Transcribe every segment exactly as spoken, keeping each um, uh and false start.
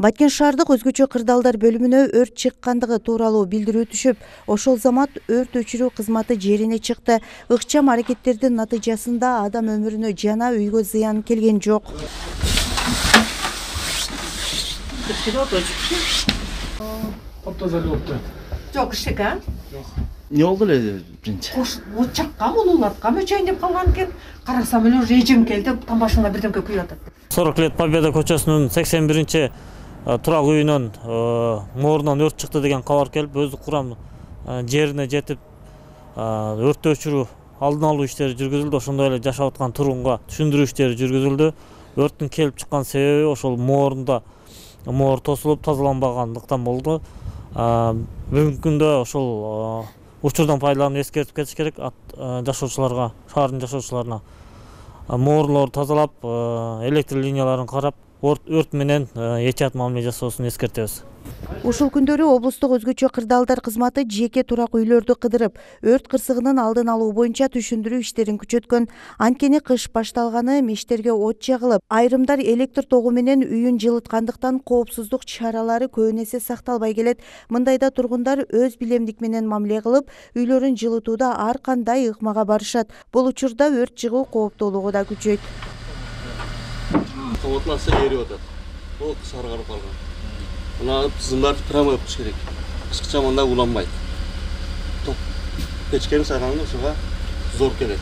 Баткен шаардык өзгөчө кырдаалдар бөлүмүнө өрт чыккандыгы тууралуу билдирүү түшүп, ошол замат өрт өчүрүү кызматы жерине чыкты. Ыкчам аракеттердин натыйжасында адам өмүрүнө жана үйгө зыян келген жок. Жок, иштекен. Не oldu эле биринчи? От чаккан, улуулаткан өчөйүн деп калган экен. Карасам эле режим келди, тамашына бирдемке күйүп атат. сорок лет Победа көчөсүнүн сексен биринчи турак үйүнөн моорунан өрт чыкты деген кабар келип, өздүк курам жерине жетип өрттү өчүрүү алдын алуу иштери жүргүзүлдү. Ошондой эле жашап аткан тургунга түшүндүрүү иштери жүргүзүлдү. Өрттүн келип чыккан себеби ошол моорунда моор тосулуп тазаланбагандыктан болду. Бүгүнкү күндө ошол учурдан пайдаланып эскертип кетиш керек жашоочуларга, шаардын жашоочуларына. Моорлорду тазалап, электр линияларын карап, өрт менен этият мамиле жасоосун эскертебиз. Ушул күндөрү облустук өзгөчө кырдаалдар кызматы жеке турак үйлөрдү кыдырып, өрт кырсыгынын алдын алуу боюнча түшүндүрүү иштерин күчөткөн. Анткени кыш башталганы мештерге от жагылып, айрымдар электр тогу менен үйүн жылыткандыктан коопсуздук чаралары көбүн эсе сакталбай келет. Мындайда тургундар өз билемдик менен мамиле кылып, үйлөрүн жылытууда ар кандай ыкмага барышат. Бул учурда өрт чыгуу кооптуулугу да күчөйт. Томотласа эрип атат. Бул саргарып калган. Мына тизимдер прямой кылыш керек. Кышкыча мында уланбайт. Топ печкени сайганда ушуга зор келет.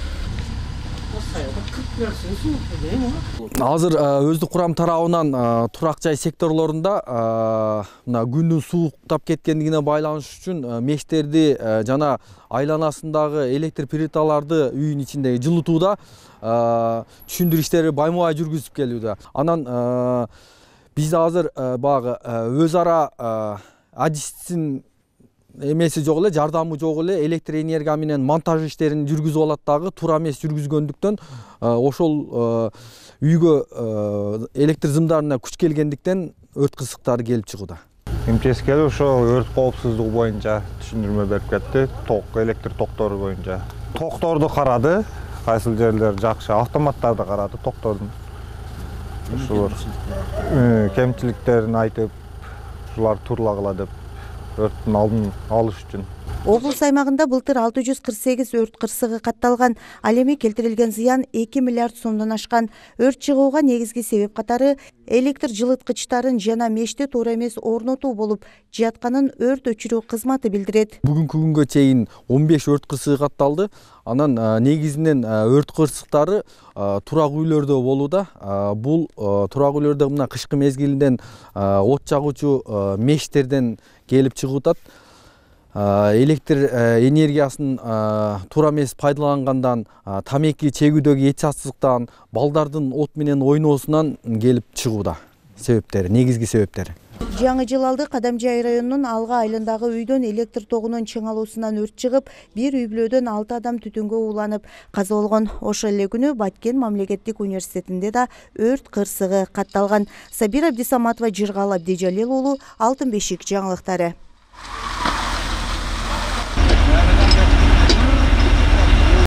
Азыр өздүк курам тарабынан турак жай секторлорунда мына күндүн сууктап кеткендигине байланыш үчүн мештерди жана айланасындагы электр плиталарды үйүн ичиндеги жылытууда түшүндүрүү иштери байма-бай жүргүзүп келүүдө. Анан бизде азыр багы өз ара адистин эмеси жок эле, жардамы жок эле, электр энергия менен монтаж иштерин жүргүзүп алат дагы, туура эмес жүргүзгөндүктөн ошол үйгө электр зымдарына күч келгендиктен өрт кырсыктары келип чыгууда. МЧС келип ошо өрт коопсуздугу боюнча түшүндүрмө берип кетти, ток, электр токтору боюнча. Токторду карады, кайсыл жерлер жакшы, автоматтарды карады, токтордун. Ушулар кемчиликтерин айтып, ушулар турлагыла деп өрттүн алдын алыш үчүн. Облус аймагында былтыр алты жүз кырк сегиз өрт кырсыгы катталган. Ал эми келтирилген зыян эки миллиард сомдон ашкан. Өрт чыгууга негизги себеп катары электр жылыткычтарын жана мешти туура эмес орнотуу болуп жатканын өрт өчүрүү кызматы билдирет. Бүгүнкү күнгө чейин он беш өрт кырсыгы катталды. Анан негизинен өрт кырсыктары турак үйлөрдө болууда. Бул турак үйлөрдө мына кышкы мезгилинен от жагуучу мештерден келип чыгып атат. Электр энергиясын туура эмес пайдалангандан, тамеки чегүүдөгү этиятсыздыктан, балдардын от менен ойноосунан келип чыгууда себептери, негизги себептери. Жаңы жыл алды Кадамжай районунун Алга айылындагы үйдөн электр тогунун чыңалуусунан өрт чыгып, бир үй бүлөдөн алты адам түтүнгө уланып каза болгон. Ошол эле күнү Баткен мамлекеттик университетинде да өрт кырсыгы катталган. Сабира Абдисаматова, Жыргал Абдижалил уулу, Алтын бешик жаңылыктары.